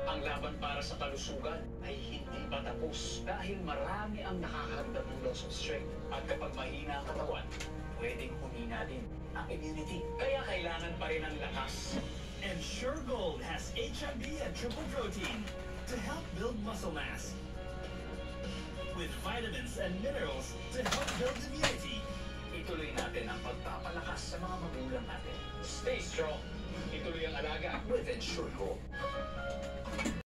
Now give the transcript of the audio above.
Ang laban para sa kalusugan ay hindi pa tapos dahil marami ang nakakaramdam ng loss of strength. At kapag mahina ang katawan, pwedeng humina din ang immunity. Kaya kailangan pa rin ang lakas. Ensure Gold has HMB and triple protein to help build muscle mass, with vitamins and minerals to help build immunity. Ituloy natin ang pagpapalakas sa mga magulang natin. Stay strong. Ituloy ang alaga with Ensure Gold.